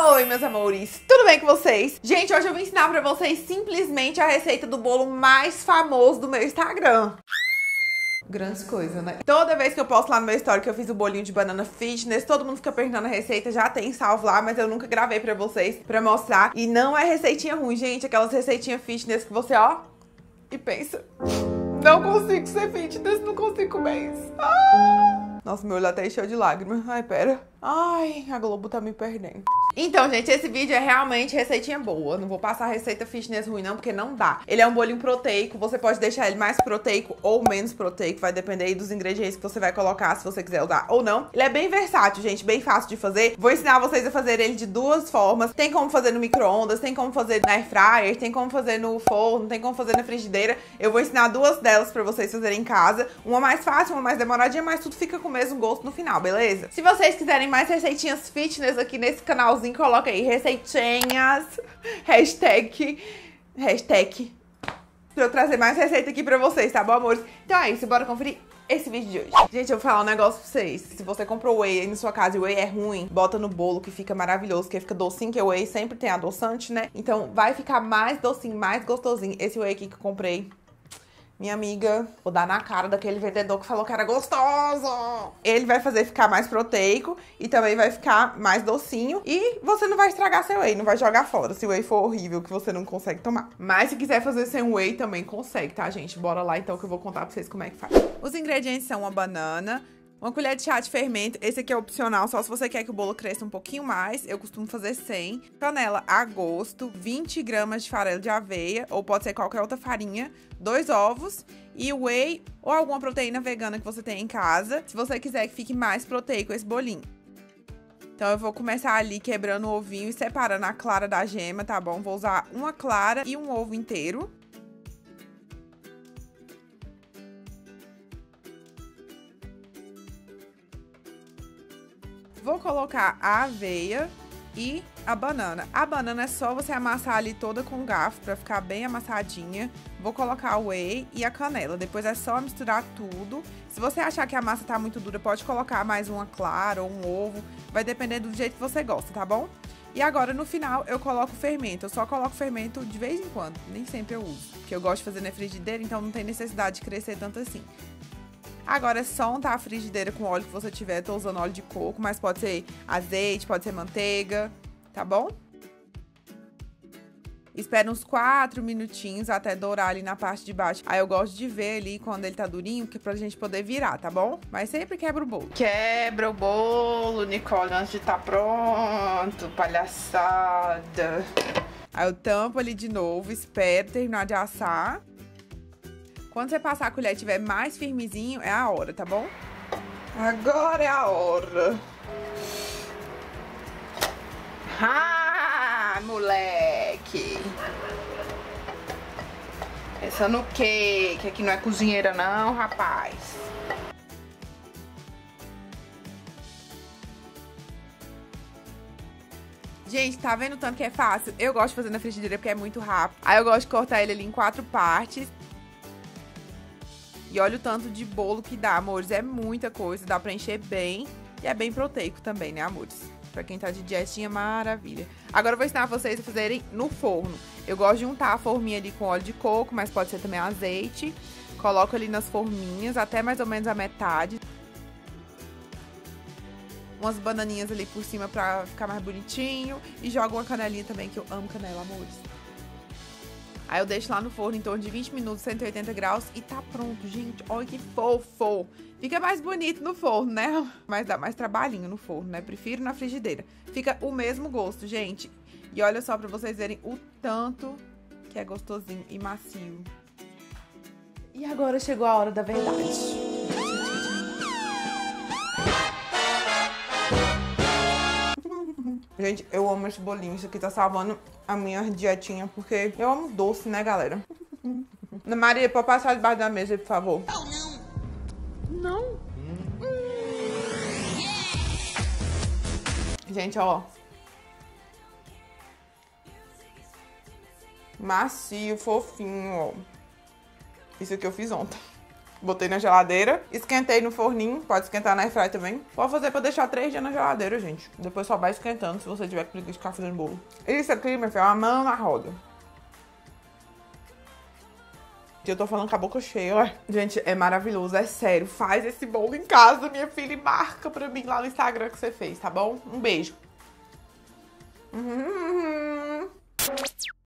Oi, meus amores, tudo bem com vocês? Gente, hoje eu vou ensinar pra vocês simplesmente a receita do bolo mais famoso do meu Instagram. Grandes coisas, né? Toda vez que eu posto lá no meu story que eu fiz o bolinho de banana fitness, todo mundo fica perguntando a receita, já tem salvo lá, mas eu nunca gravei pra vocês, pra mostrar. E não é receitinha ruim, gente, aquelas receitinhas fitness que você, ó, e pensa, não consigo ser fitness, não consigo comer isso. Nossa, meu olho até encheu de lágrimas. Ai, pera. Ai, a Globo tá me perdendo. Então, gente, esse vídeo é realmente receitinha boa. Não vou passar receita fitness ruim, não, porque não dá. Ele é um bolinho proteico. Você pode deixar ele mais proteico ou menos proteico. Vai depender aí dos ingredientes que você vai colocar, se você quiser usar ou não. Ele é bem versátil, gente. Bem fácil de fazer. Vou ensinar vocês a fazer ele de duas formas. Tem como fazer no micro-ondas, tem como fazer na air fryer, tem como fazer no forno, tem como fazer na frigideira. Eu vou ensinar duas delas pra vocês fazerem em casa. Uma mais fácil, uma mais demoradinha, mas tudo fica com o mesmo gosto no final, beleza? Se vocês quiserem mais receitinhas fitness aqui nesse canalzinho, coloca aí receitinhas, hashtag, pra eu trazer mais receita aqui pra vocês, tá bom, amores? Então é isso, bora conferir esse vídeo de hoje. Gente, eu vou falar um negócio pra vocês. Se você comprou whey aí na sua casa e o whey é ruim, bota no bolo que fica maravilhoso, porque fica docinho, que o whey sempre tem adoçante, né? Então vai ficar mais docinho, mais gostosinho. Esse whey aqui que eu comprei, minha amiga, vou dar na cara daquele vendedor que falou que era gostoso. Ele vai fazer ficar mais proteico e também vai ficar mais docinho. E você não vai estragar seu whey, não vai jogar fora se o whey for horrível que você não consegue tomar. Mas se quiser fazer sem whey também consegue, tá, gente? Bora lá então que eu vou contar pra vocês como é que faz. Os ingredientes são uma banana, uma colher de chá de fermento, esse aqui é opcional, só se você quer que o bolo cresça um pouquinho mais, eu costumo fazer 100. Canela a gosto, 20 gramas de farelo de aveia, ou pode ser qualquer outra farinha, 2 ovos e whey ou alguma proteína vegana que você tem em casa, se você quiser que fique mais proteico esse bolinho. Então eu vou começar ali quebrando o ovinho e separando a clara da gema, tá bom? Vou usar uma clara e um ovo inteiro. Vou colocar a aveia e a banana. A banana é só você amassar ali toda com o garfo pra ficar bem amassadinha. Vou colocar o whey e a canela. Depois é só misturar tudo. Se você achar que a massa tá muito dura, pode colocar mais uma clara ou um ovo. Vai depender do jeito que você gosta, tá bom? E agora, no final, eu coloco o fermento. Eu só coloco fermento de vez em quando. Nem sempre eu uso. Porque eu gosto de fazer na frigideira, então não tem necessidade de crescer tanto assim. Agora é só untar a frigideira com o óleo que você tiver. Tô usando óleo de coco, mas pode ser azeite, pode ser manteiga, tá bom? Espera uns 4 minutinhos até dourar ali na parte de baixo. Aí eu gosto de ver ali quando ele tá durinho, que é pra gente poder virar, tá bom? Mas sempre quebra o bolo. Quebra o bolo, Nicole, antes de tá pronto, palhaçada. Aí eu tampo ali de novo, espero terminar de assar. Quando você passar a colher e estiver mais firmezinho, é a hora, tá bom? Agora é a hora. Ah, moleque! Pensando o quê? Que aqui não é cozinheira não, rapaz. Gente, tá vendo o tanto que é fácil? Eu gosto de fazer na frigideira porque é muito rápido. Aí eu gosto de cortar ele ali em 4 partes. E olha o tanto de bolo que dá, amores. É muita coisa, dá pra encher bem. E é bem proteico também, né, amores? Pra quem tá de dietinha, maravilha. Agora eu vou ensinar vocês a fazerem no forno. Eu gosto de untar a forminha ali com óleo de coco, mas pode ser também azeite. Coloco ali nas forminhas, até mais ou menos a metade. Umas bananinhas ali por cima pra ficar mais bonitinho. E jogo uma canelinha também, que eu amo canela, amores. Aí eu deixo lá no forno em torno de 20 minutos, 180 graus e tá pronto, gente. Olha que fofo. Fica mais bonito no forno, né? Mas dá mais trabalhinho no forno, né? Prefiro na frigideira. Fica o mesmo gosto, gente. E olha só pra vocês verem o tanto que é gostosinho e macio. E agora chegou a hora da verdade. Gente, eu amo esse bolinho. Isso aqui tá salvando a minha dietinha, porque eu amo doce, né, galera? Ana Maria, pode passar debaixo da mesa, por favor. Não. Gente, ó. Macio, fofinho, ó. Isso aqui eu fiz ontem. Botei na geladeira, esquentei no forninho, pode esquentar na airfryer também. Pode fazer pra deixar 3 dias na geladeira, gente. Depois só vai esquentando se você tiver preguiça de ficar fazendo bolo. Isso aqui, meu filho, é uma mão na roda. Eu tô falando com a boca cheia, ó. Gente, é maravilhoso, é sério. Faz esse bolo em casa, minha filha, e marca pra mim lá no Instagram que você fez, tá bom? Um beijo.